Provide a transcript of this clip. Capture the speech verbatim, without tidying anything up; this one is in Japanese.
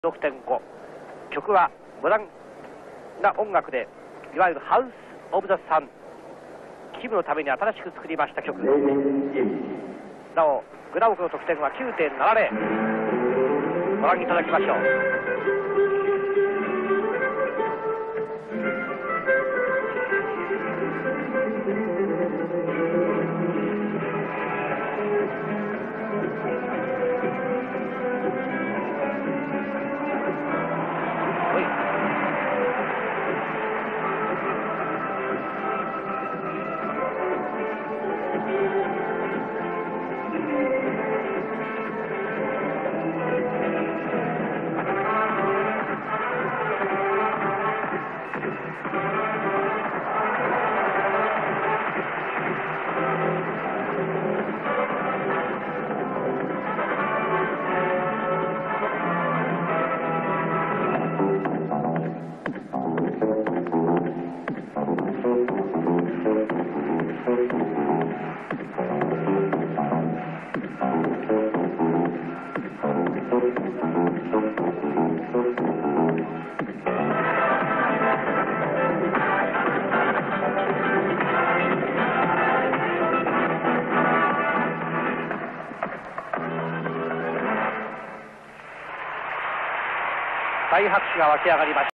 ろくてんご 曲はモダンな音楽で、いわゆるハウス・オブ・ザ・サン、キムのために新しく作りました曲。なおグラオフの得点は きゅうてんななゼロ。 ご覧いただきましょう。大拍手が沸き上がりました。